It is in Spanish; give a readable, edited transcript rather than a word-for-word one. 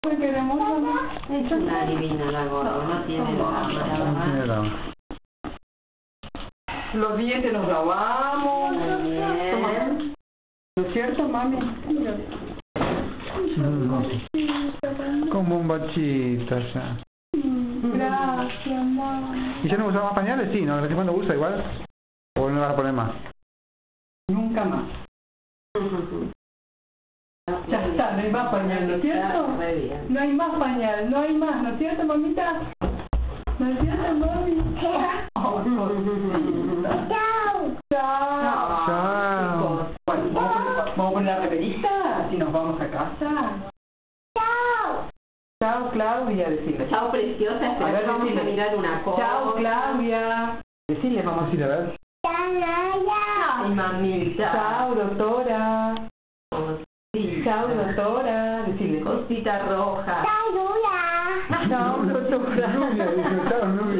Muy queremos, mamá. Es una divina la gorda, no tiene drama. Los dientes los lavamos. Bien. ¿No es cierto, mami? Como un bachito ya. Gracias, mami. ¿Y ya no usaba más pañales? Sí, ¿no? ¿De vez en cuando usa igual? ¿O no le vas a poner más? Nunca más. Ya está, no hay más pañal, ¿no es cierto? Muy bien. No hay más pañal, no hay más, ¿no es cierto, mamita? ¿No es cierto, mami? Oh, chao. Chao. Chao. Bueno, vamos a poner la reverita y nos vamos a casa. Chao. Chao, Claudia, decirle. Chao, preciosa. A ver, Vamos a decile. mirar una cosa. Chao, Claudia. Decirle, vamos a decirle, a ver. Ay, mamita. Chao, doctora. Chao, doctora. Decirle. Cosita roja. Chao, doctora. Lluvia, dice, chao, Lluvia.